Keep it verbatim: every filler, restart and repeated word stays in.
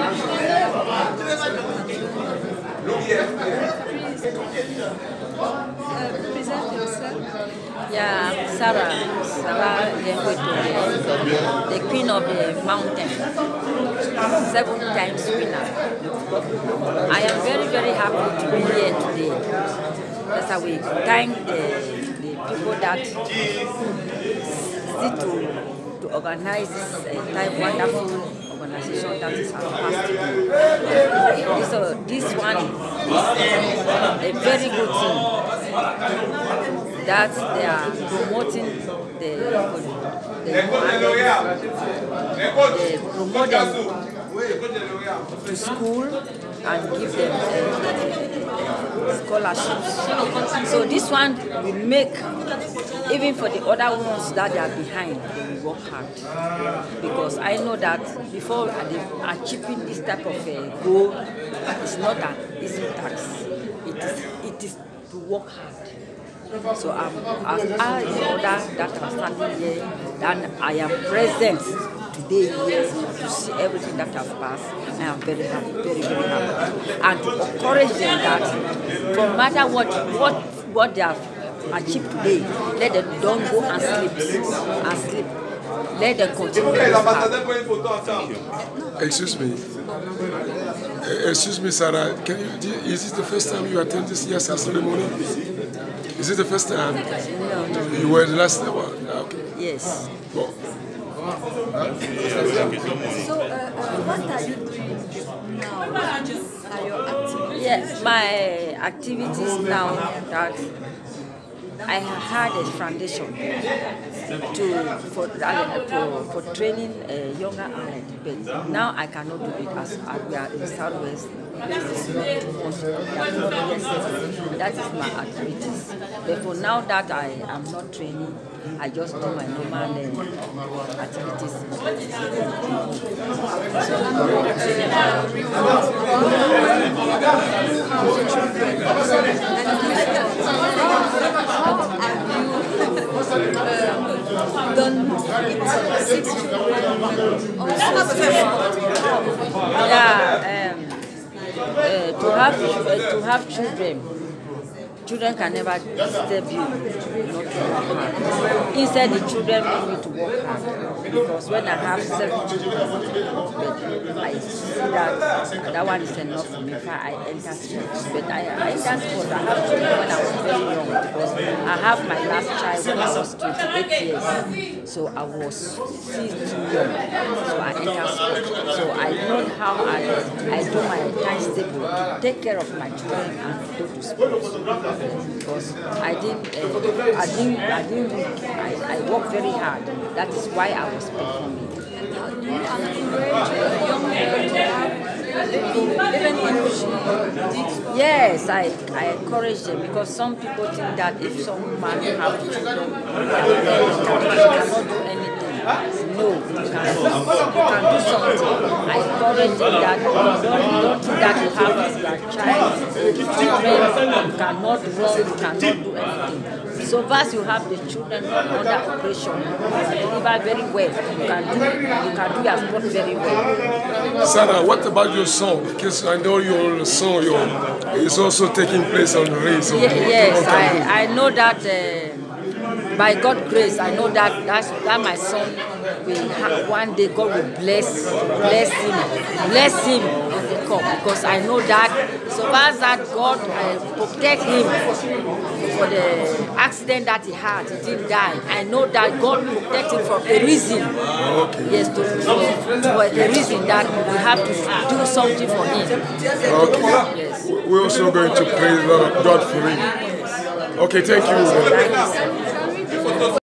Present yourself. Yeah, I'm Sarah, Sarah Yenkwetore, the queen of the mountain, seven times winner. I am very, very happy to be here today. That's how we thank the, the people that sit to, to organize this uh, type wonderful organization that is our past today. So this one is a very good thing that they are promoting the, the, the promote them to school and give them uh, scholarships. So this one will make, even for the other ones that they are behind, they will work hard. Because I know that before achieving this type of uh, goal, it's not an easy task. It is, it is to work hard. So um, as I know that, that I'm standing here, and I am present today here to see everything that I've passed, I am very happy, very, very happy. And to encourage them that no matter what, what, what they have achieved today, let them don't go and sleep, and sleep. Let them continue. Excuse me. Excuse me, Sarah. Can you, is this the first time you attend this year's ceremony? Is it the first time? No, no. You were the last one? Okay. Yes. Well. So, uh, uh, what are you doing now? What are your activities? Yes, my activities now that I have had a foundation to for for, for training uh, younger allied, but now I cannot do it as uh, we are in Southwest. This is not too possible. That is my activities. But for now that I am not training, I just do my normal uh, activities. Done six Yeah, um, uh, to have uh, to have children. Children can never disturb you not to work hard. Instead, the children make me to work hard. Because when I have seven children, I see that that one is enough for me if I enter sports. But I, I enter sports, I have children when I was very young. Because I have my last child when I was twenty-eight years. So I was still too young. So I enter sports. So I know how I, I do my timetable to take care of my children and go to sports. Because I didn't, uh, I didn't, I didn't, I, I worked very hard. That is why I was performing. Yes, I, I encourage them because some people think that if some man have children, he cannot do anything. No, you can, you can do something. I encourage them that don't, don't think that you have your child, children, you cannot run, you cannot do anything. So far you have the children under operation, you deliver very well, you can do, you can do your sport very well. Sarah, what about your song? Because I know your song your, is also taking place on the race. Yeah, yes, I, I know that. Uh, By God's grace, I know that that's, that my son will have, one day God will bless, bless him, bless him with the cup because I know that so far as that God uh, protect him for the accident that he had, he didn't die. I know that God protect him for a reason. Okay. Yes, to, for, for the reason that we have to do something for him. Okay. Yes. We're also going to praise God for him. Okay, thank you. Thank you.